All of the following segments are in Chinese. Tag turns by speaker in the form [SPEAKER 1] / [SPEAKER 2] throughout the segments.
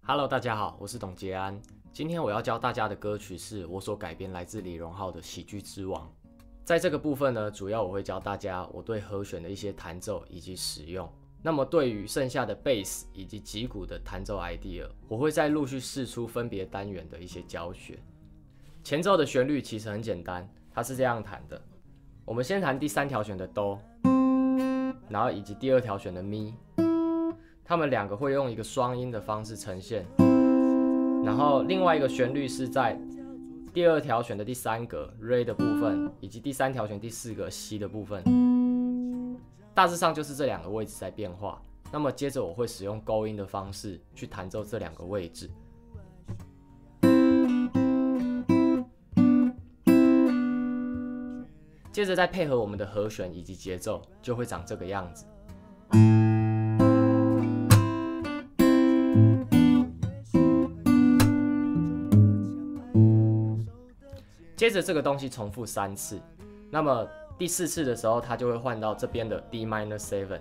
[SPEAKER 1] Hello， 大家好，我是董杰安。今天我要教大家的歌曲是我所改编来自李荣浩的《喜剧之王》。在这个部分呢，主要我会教大家我对和弦的一些弹奏以及使用。那么对于剩下的贝斯以及击鼓的弹奏 idea， 我会再陆续释出分别单元的一些教学。前奏的旋律其实很简单，它是这样弹的。我们先弹第3条弦的哆，然后以及第2条弦的咪。他们两个会用一个双音的方式呈现，然后另外一个旋律是在第2条弦的第3格 Re 的部分，以及第3条弦第4格 Si 的部分。大致上就是这2个位置在变化。那么接着我会使用勾音的方式去弹奏这2个位置。接着再配合我们的和弦以及节奏，就会长这个样子。接着这个东西重复3次，那么第4次的时候，它就会换到这边的 D minor 7，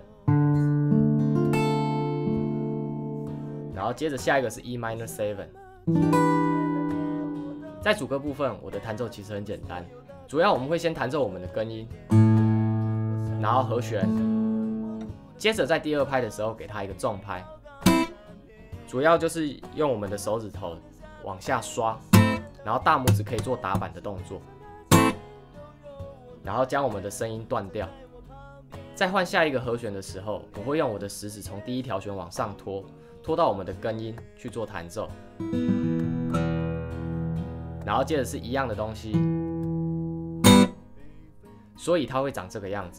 [SPEAKER 1] 然后接着下一个是 E minor 7。在主歌部分，我的弹奏其实很简单，主要我们会先弹奏我们的根音，然后和弦，接着在第2拍的时候给它一个重拍，主要就是用我们的手指头往下刷。然后大拇指可以做打板的动作，然后将我们的声音断掉。在换下一个和弦的时候，我会用我的食指从第1条弦往上拖到我们的根音去做弹奏，然后接着是一样的东西，所以它会长这个样子。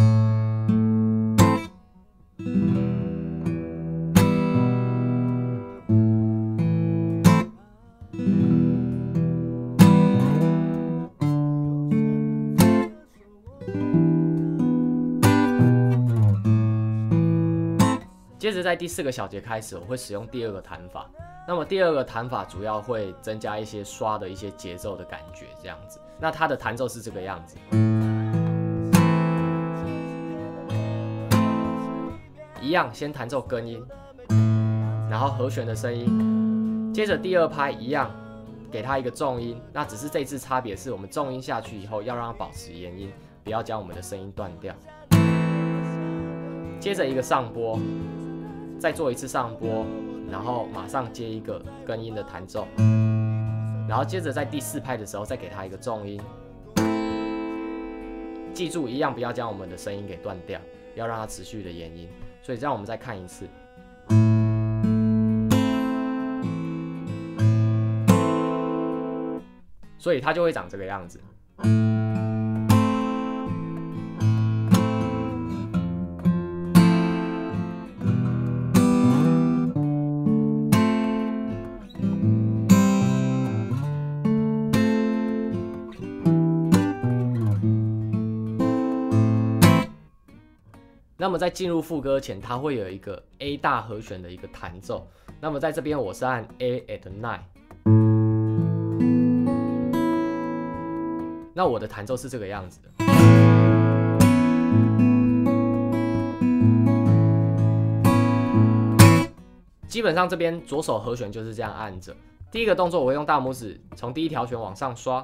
[SPEAKER 1] 接着在第4个小节开始，我会使用第2个弹法。那么第2个弹法主要会增加一些刷的一些节奏的感觉，这样子。那它的弹奏是这个样子，一样先弹奏根音，然后和弦的声音。接着第2拍一样，给它一个重音。那只是这次差别是我们重音下去以后，要让它保持延音，不要将我们的声音断掉。接着一个上拨。再做一次上拨，然后马上接一个根音的弹奏，然后接着在第4拍的时候再给它一个重音。记住，一样不要将我们的声音给断掉，要让它持续的延音。所以这样我们再看一次。所以它就会长这个样子。那么在进入副歌前，它会有一个 A 大和弦的一个弹奏。那么在这边我是按 A at 9。那我的弹奏是这个样子的。基本上这边左手和弦就是这样按着。第1个动作我会用大拇指从第1条弦往上刷，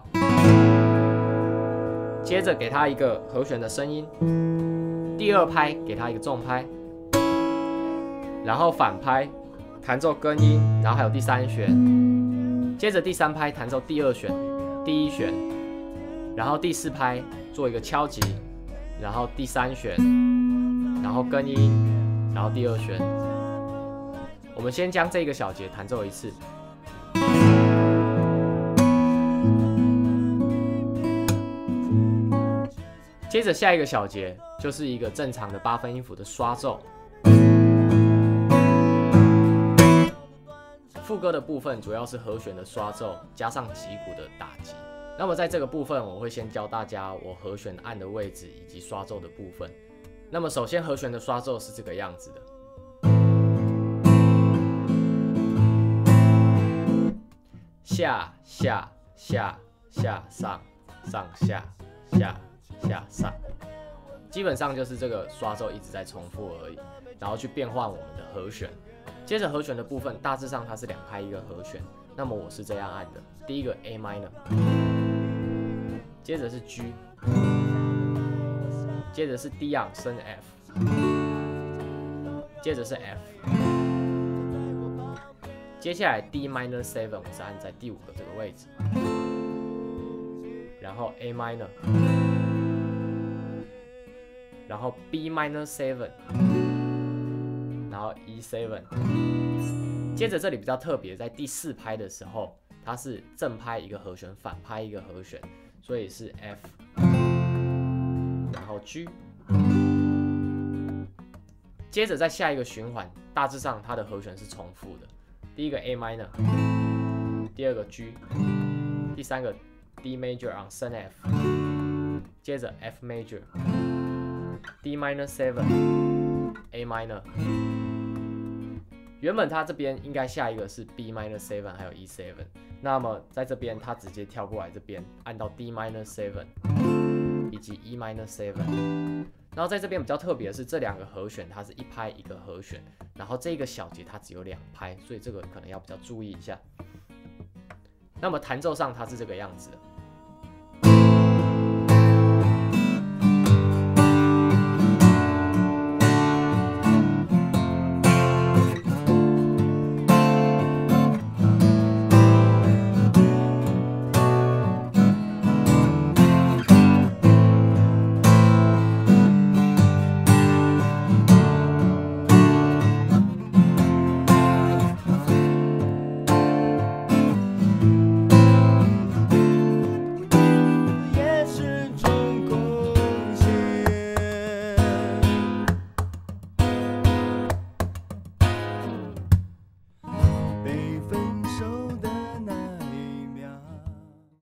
[SPEAKER 1] 接着给它一个和弦的声音。第2拍给它一个重拍，然后反拍弹奏根音，然后还有第3弦，接着第3拍弹奏第2弦、第1弦，然后第4拍做一个敲击，然后第3弦，然后根音，然后第2弦。我们先将这个小节弹奏一次。接着下一个小节就是一个正常的8分音符的刷奏。副歌的部分主要是和弦的刷奏加上击鼓的打击。那么在这个部分，我会先教大家我和弦按的位置以及刷奏的部分。那么首先和弦的刷奏是这个样子的。下下下下上上下下下上，基本上就是这个刷奏一直在重复而已，然后去变换我们的和弦。 接着和弦的部分，大致上它是2拍一个和弦。那么我是这样按的：第一个 A minor， 接着是 G， 接着是 D 昂升 F， 接着是 F， 接下来 D minor 7， 我是按在第5个这个位置，然后 A minor， 然后 B minor 7， 然后 E7。接着这里比较特别，在第4拍的时候，它是正拍一个和弦，反拍一个和弦，所以是 F， 然后 G。接着在下一个循环，大致上它的和弦是重复的。第一个 A minor， 第二个 G， 第三个 D major on 升 F， 接着 F major， D minor 7， A minor。原本它这边应该下一个是 B minor 7还有 E7， 那么在这边它直接跳过来这边按到 D minor 7以及 E minor 7。然后在这边比较特别的是，这2个和弦它是1拍1个和弦，然后这个小节它只有2拍，所以这个可能要比较注意一下。那么弹奏上它是这个样子的，